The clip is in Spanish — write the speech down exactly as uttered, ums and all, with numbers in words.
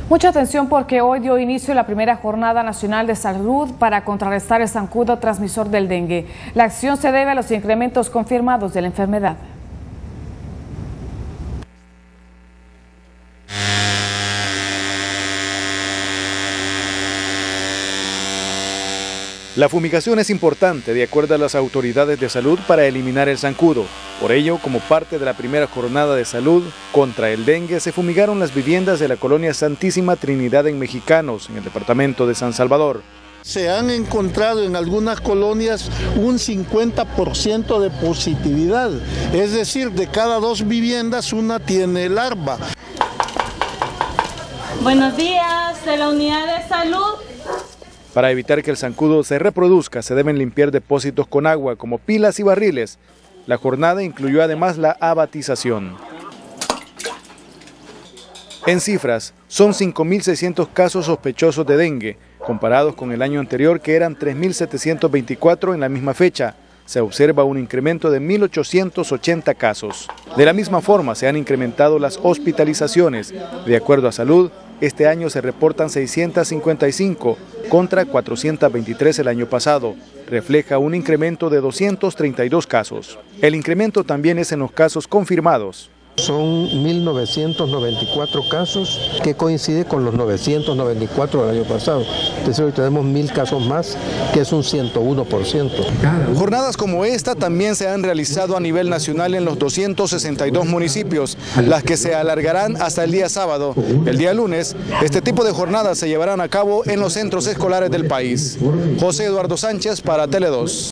Mucha atención porque hoy dio inicio la primera Jornada Nacional de Salud para contrarrestar el zancudo transmisor del dengue. La acción se debe a los incrementos confirmados de la enfermedad. La fumigación es importante, de acuerdo a las autoridades de salud, para eliminar el zancudo. Por ello, como parte de la primera jornada de salud contra el dengue, se fumigaron las viviendas de la colonia Santísima Trinidad en Mexicanos, en el departamento de San Salvador. Se han encontrado en algunas colonias un cincuenta por ciento de positividad, es decir, de cada dos viviendas una tiene larva. Buenos días, de la unidad de salud. Para evitar que el zancudo se reproduzca, se deben limpiar depósitos con agua, como pilas y barriles. La jornada incluyó además la abatización. En cifras, son cinco mil seiscientos casos sospechosos de dengue, comparados con el año anterior, que eran tres mil setecientos veinticuatro en la misma fecha. Se observa un incremento de mil ochocientos ochenta casos. De la misma forma, se han incrementado las hospitalizaciones. De acuerdo a Salud, este año se reportan seiscientos cincuenta y cinco contra cuatrocientos veintitrés el año pasado. Refleja un incremento de doscientos treinta y dos casos. El incremento también es en los casos confirmados. Son mil novecientos noventa y cuatro casos, que coincide con los novecientos noventa y cuatro del año pasado. Entonces hoy tenemos mil casos más, que es un ciento uno por ciento. Jornadas como esta también se han realizado a nivel nacional en los doscientos sesenta y dos municipios, las que se alargarán hasta el día sábado. El día lunes, este tipo de jornadas se llevarán a cabo en los centros escolares del país. José Eduardo Sánchez para Tele dos.